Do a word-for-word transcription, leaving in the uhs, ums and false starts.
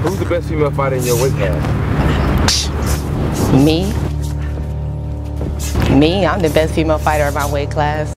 Who's the best female fighter in your weight class? Me. Me, I'm the best female fighter in my weight class.